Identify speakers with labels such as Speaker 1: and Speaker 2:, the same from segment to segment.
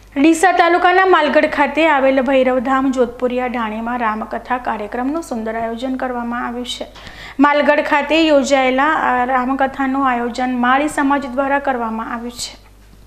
Speaker 1: ડીસા તાલુકાના માલગઢ ખાતે આવેલ ભૈરવધામ જોધપુરિયા ઢાણીમાં રામકથા કાર્યક્રમનું સુંદર આયોજન કરવામાં આવ્યું છે। માલગઢ ખાતે યોજાયેલા રામકથાનું આયોજન માળી સમાજ દ્વારા કરવામાં આવ્યું છે।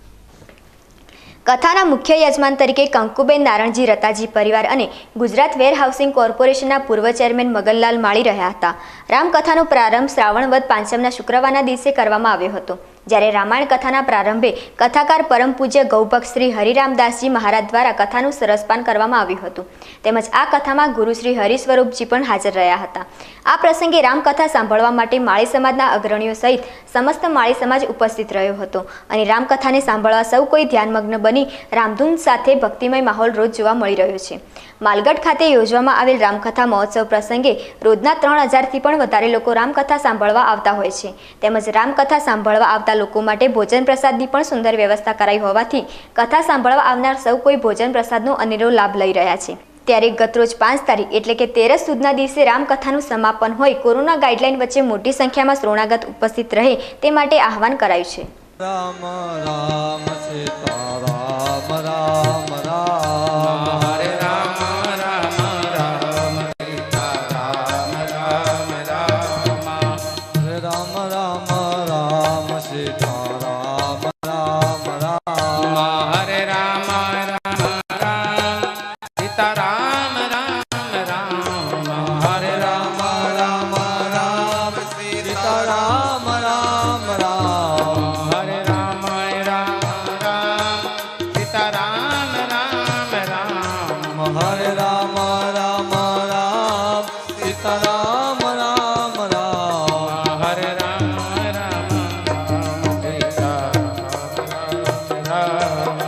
Speaker 2: કથાના મુખ્ય યજમાન તરીકે કંકુબેન નારણજી રતાજી પરિવાર અને ગુજરાત વેર હાઉસિંગ કોર્પોરેશનના પૂર્વ ચેરમેન મગનલાલ માળી રહ્યા હતા। રામકથાનો પ્રારંભ શ્રાવણ વદ પાંચમના શુક્રવારના દિવસે કરવામાં આવ્યો હતો, જ્યારે રામાયણ કથાના પ્રારંભે કથાકાર પરમ પૂજ્ય ગૌભક્ત શ્રી હરિરામદાસજી મહારાજ દ્વારા કથાનું સરસપાન કરવામાં આવ્યું હતું, તેમજ આ કથામાં ગુરુ શ્રી હરિસ્વરૂપજી પણ હાજર રહ્યા હતા। આ પ્રસંગે રામકથા સાંભળવા માટે માળી સમાજના અગ્રણીઓ સહિત સમસ્ત માળી સમાજ ઉપસ્થિત રહ્યો હતો અને રામકથાને સાંભળવા સૌ કોઈ ધ્યાનમગ્ન બની રામધૂન સાથે ભક્તિમય માહોલ રોજ જોવા મળી રહ્યો છે। માલગઢ ખાતે યોજવામાં આવેલ રામકથા મહોત્સવ પ્રસંગે રોજના 3000થી પણ વધારે લોકો રામકથા સાંભળવા આવતા હોય છે, તેમજ રામકથા સાંભળવા આવતા લોકો માટે ભોજન પ્રસાદની પણ સુંદર વ્યવસ્થા કરાઈ હોવાથી કથા સાંભળવા આવનાર સૌ કોઈ ભોજન પ્રસાદનો અનેરો લાભ લઈ રહ્યા છે। ત્યારે ગતરોજ 5 તારીખ એટલે કે 13 સુદના દિવસે રામકથાનું સમાપન હોય કોરોના ગાઈડલાઈન વચ્ચે મોટી સંખ્યામાં શ્રોણાગત ઉપસ્થિત રહે તે માટે આહવાન કરાયું છે।
Speaker 3: રામ રામ સીતારામ રામ રામ હરે રામ રામ રામ સીતારામ રામ રામ હરે રામ રામ રામ સીતારામ રામ રામ હરે રામ રામ રામ સીતારામ રામ રામ હરે રામ રામ રામ સીતારામ રામ રામ હરે રામ રામ રામ સીતારામ રામ રામ હરે રામ રામ રામ સીતારામ રામ રામ હરે રામ રામ રામ સીતારામ રામ